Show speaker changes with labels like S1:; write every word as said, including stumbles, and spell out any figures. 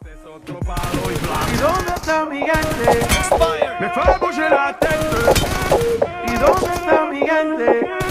S1: ¿Y dónde está mi gente? Me fue a bouger la tête. ¿Y dónde está mi gente?